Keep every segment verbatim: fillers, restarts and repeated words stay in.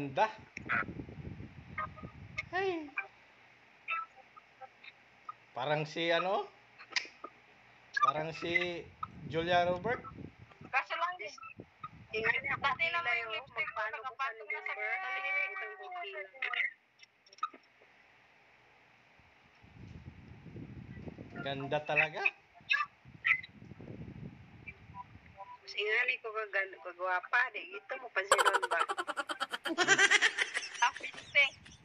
ganda. Ay. Parang si ano? Parang si Julia Robert. Kaso lang dis. Tingnan niya Dati kung naman kilay yung oh. lipstick ko Magpaano ko sa nakapatong na sa November. kilay. Itong bukila. Ganda talaga. Singali ko kagan- kagwapa. Di, ito mo pansinon ba? Apiste.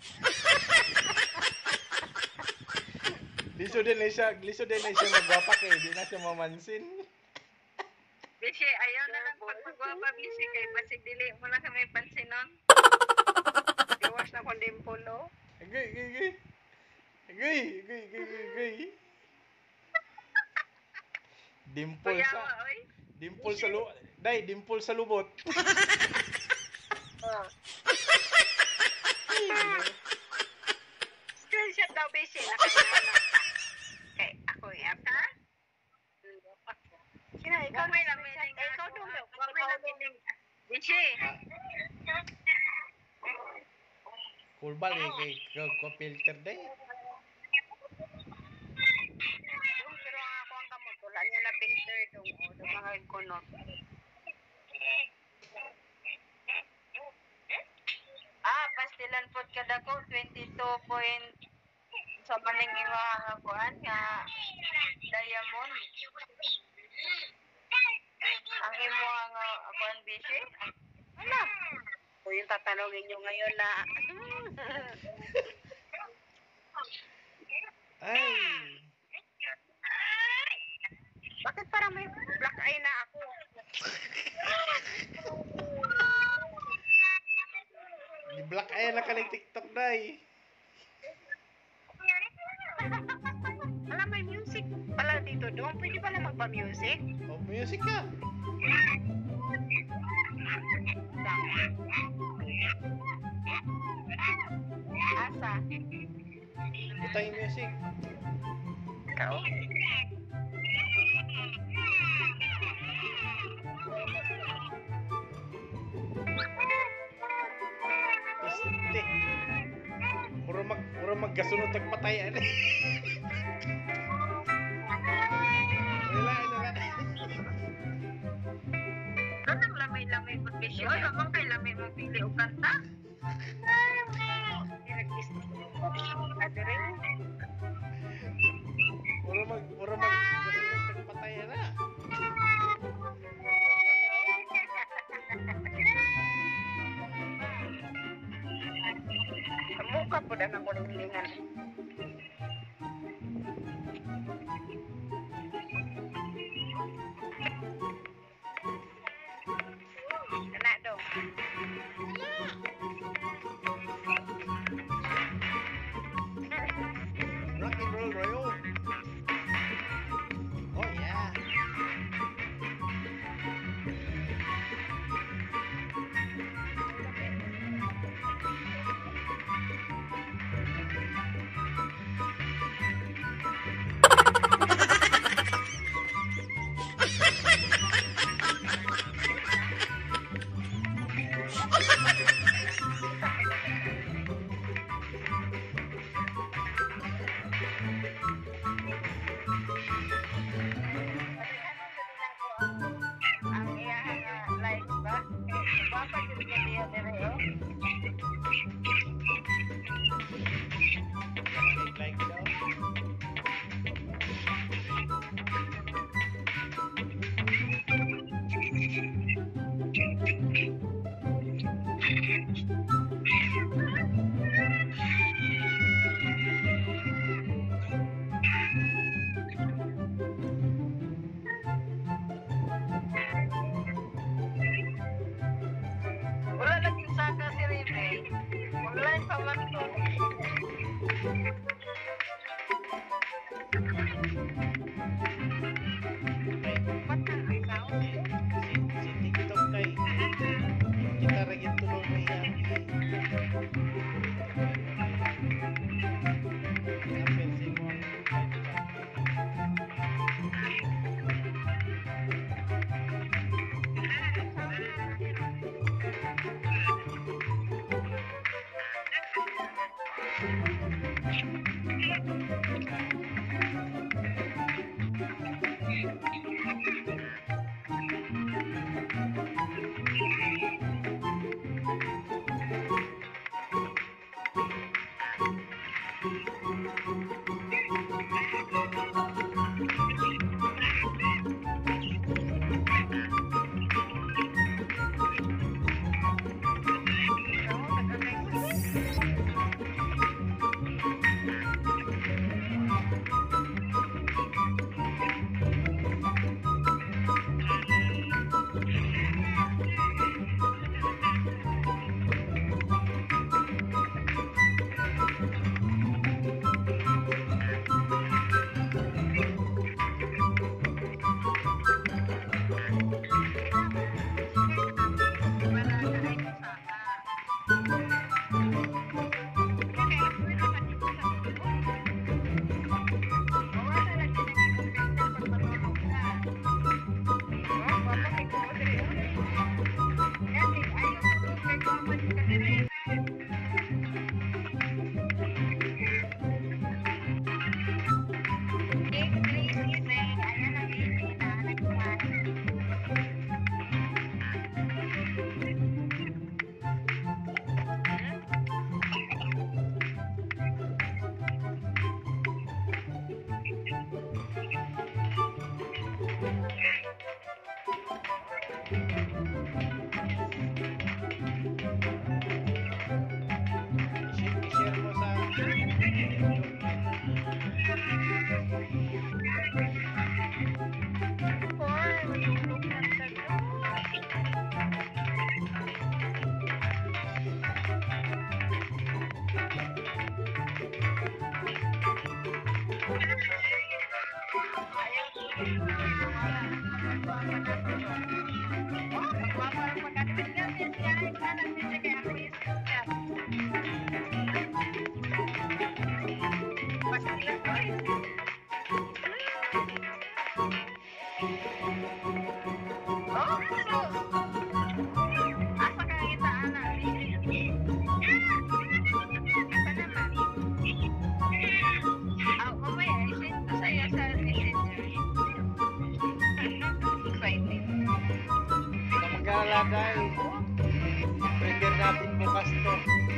Liso din na siya, liso din na siya magwapa kay di na siya mamansin. Bisi, ayaw na lang pagpagwapa, Bisi, kay basig dili mo na kami pansinon. Gawas na kong dimple oh. Agay, agay, agay. Agay, agay, agay, agay, agay. Dimple Kuya, sa, oy. dimple sa lu, day, dimple sa lubot. Oh. Screenshot daw, Bisi, nakailangan. Okay, ako yung Ha? Sina, ikaw Ikaw may lamining. Eh, ikaw dong. Ikaw may lamining. Bisi. Cool ba eh, kay ko filter day. Yung pero ang ako ang kamot, wala niya na filter dong. O, dong mga kunot. Ah, pastilan pod kada ko twenty-two point sa maning ima nga kuan nga diamond. Ang imo nga kuan Bisi. Ala. O yung tatanungin nyo ngayon na, Ay. bakit parang may black eye na ako? Di black eye na ka ng TikTok day. Wala, may music pala dito doon. Pwede pala magpa-music? Oh, music ka. Asa? Butang yung music. Ikaw? Este. Puro mag puro maggasunod tagpatayan. Wala na na. Anong lamay-lamay mo Bisi? Oy, amang kay lamay mo pili og kanta. Adere? Puro mag puro maggasunod tagpatayan na. Mukha po na ng kulingan. Kana dong. Rock and roll roll. Oh yeah. I-share mo sa na mag-aalagay. Prepare natin bukas to.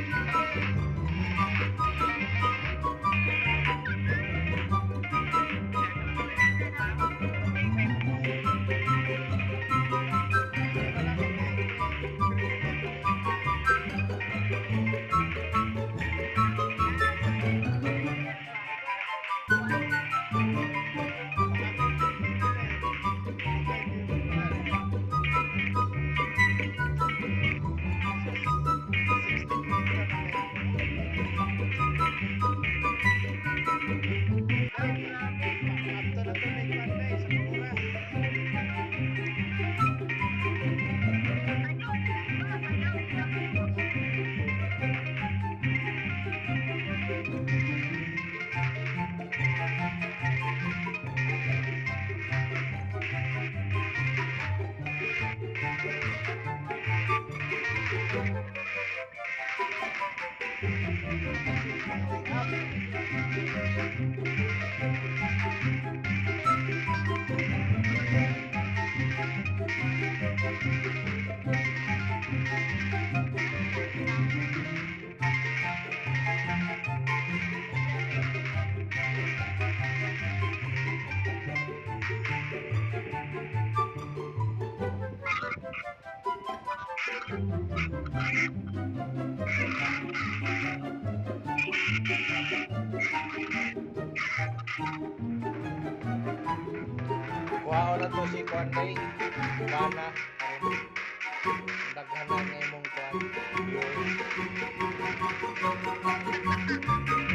Kuha na to si Kwan kay Bana. Daghan na niya imong Kwan.